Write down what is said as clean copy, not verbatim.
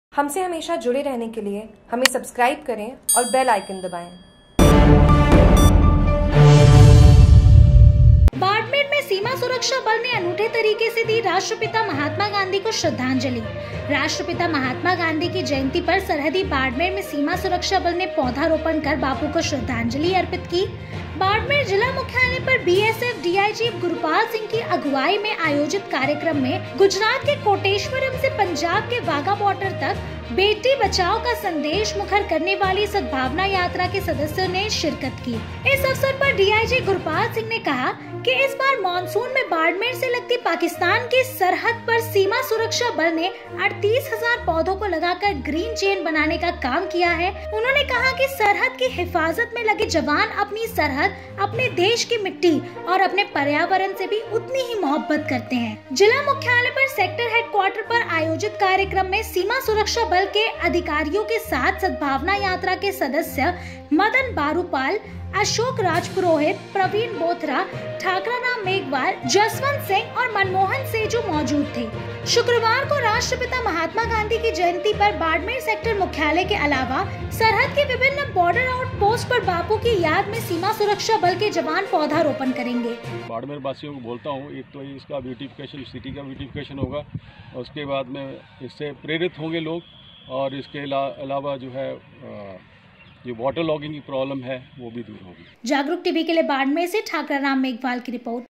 हमसे हमेशा जुड़े रहने के लिए हमें सब्सक्राइब करें और बेल आइकन दबाएं। बाड़मेर में सीमा सुरक्षा बल ने अनूठे तरीके से दी राष्ट्रपिता महात्मा गांधी को श्रद्धांजलि। राष्ट्रपिता महात्मा गांधी की जयंती पर सरहदी बाड़मेर में सीमा सुरक्षा बल ने पौधारोपण कर बापू को श्रद्धांजलि अर्पित की। बाड़मेर जिला मुख्यालय पर बीएसएफ डीआईजी गुरपाल सिंह की अगुवाई में आयोजित कार्यक्रम में गुजरात के कोटेश्वरम से पंजाब के वाघा बॉर्डर तक बेटी बचाओ का संदेश मुखर करने वाली सद्भावना यात्रा के सदस्यों ने शिरकत की। इस अवसर पर डीआईजी गुरपाल सिंह ने कहा कि इस बार मानसून में बाड़मेर से लगती पाकिस्तान की सरहद पर सीमा सुरक्षा बल ने 38,000 पौधों को लगाकर ग्रीन चेन बनाने का काम किया है। उन्होंने कहा कि सरहद की हिफाजत में लगे जवान अपनी सरहद, अपने देश की मिट्टी और अपने पर्यावरण से भी उतनी ही मोहब्बत करते हैं। जिला मुख्यालय पर सेक्टर हेडक्वार्टर पर आयोजित कार्यक्रम में सीमा सुरक्षा बल के अधिकारियों के साथ सद्भावना यात्रा के सदस्य मदन बारूपाल, अशोक राजपुरोहित, प्रवीण बोथरा, ठाकराराम मेघवाल, जसवंत सिंह और मनमोहन सेजू मौजूद थे। शुक्रवार को राष्ट्रपिता महात्मा गांधी की जयंती पर बाड़मेर सेक्टर मुख्यालय के अलावा सरहद के विभिन्न बॉर्डर आउटपोस्ट पर बापू की याद में सीमा सुरक्षा बल के जवान पौधारोपण करेंगे। बाड़मेर वासियों को बोलता हूँ, एक तो इसका ब्यूटिफिकेशन, सिटी का ब्यूटिफिकेशन होगा, उसके बाद में इससे प्रेरित होंगे लोग, और इसके अलावा जो है जो वाटर लॉगिंग की प्रॉब्लम है वो भी दूर होगी। जागरूक टीवी के लिए बाड़मेर से ठाकराराम मेघवाल की रिपोर्ट।